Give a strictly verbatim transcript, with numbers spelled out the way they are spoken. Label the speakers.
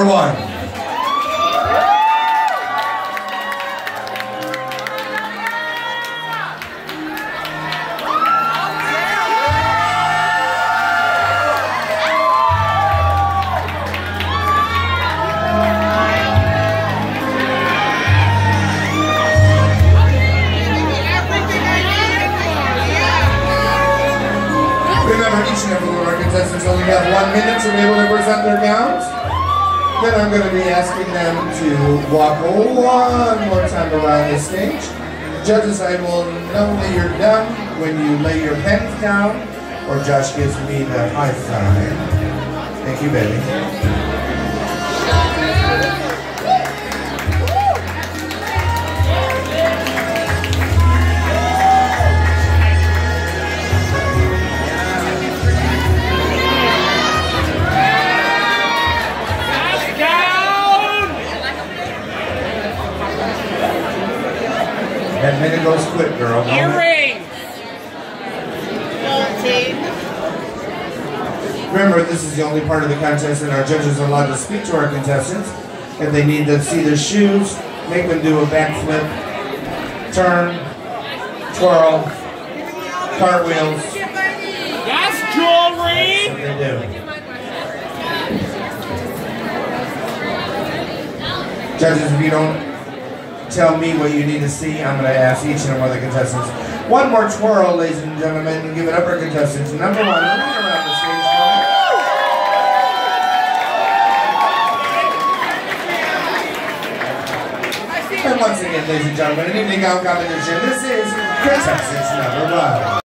Speaker 1: number one. Remember, each and every one of our contestants only have one minute to be able to present their gowns. Then I'm going to be asking them to walk one more time around the stage. Judges, I will know that you're done when you lay your pens down, or Josh gives me the high five. Thank you, baby. That minute goes quick, girl.
Speaker 2: Earrings!
Speaker 1: Remember, this is the only part of the contest that our judges are allowed to speak to our contestants. If they need to see their shoes, make them do a backflip, turn, twirl, cartwheels.
Speaker 2: Yes, jewelry!
Speaker 1: That's what they do. Judges, if you don't tell me what you need to see, I'm going to ask each and every one of the contestants. One more twirl, ladies and gentlemen, and give it up for contestants. Number one, running around the stage. And once again, ladies and gentlemen, an evening gown competition. This is contestant number one.